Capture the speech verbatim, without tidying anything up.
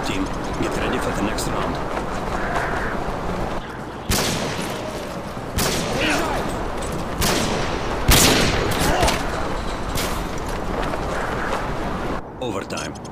job, team. Get ready for the next round. Overtime.